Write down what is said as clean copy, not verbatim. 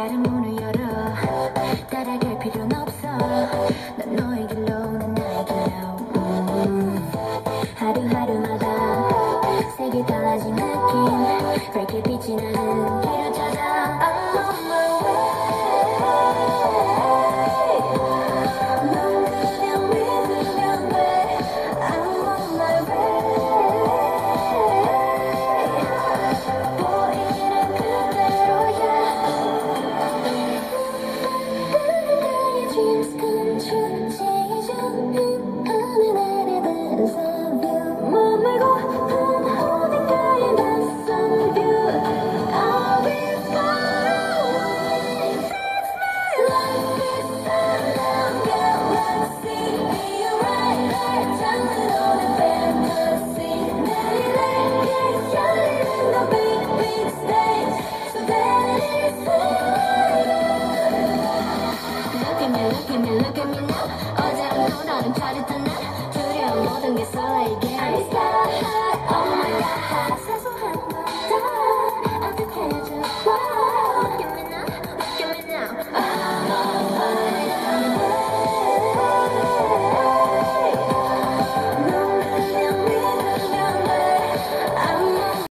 다른 문을 열어 따라갈 필요는 없어 넌 너의 길로 난 나의 길로 하루하루마다 색이 달라진 느낌 밝게 빛이 나는 길을 찾아 I'm on my way 넌 그냥 믿으면 돼 I'm on my way 보이는 그대로야 나의 dreams come true 제일 좋은 하늘에 there's a view 머물고픈 어딘가에 낯선 view I'll be fine Life is unknown galaxy Be right 날 잠들어오는 fantasy 내일에게 열리는 the big big stage So that is fine Look at me, look at me, look at me now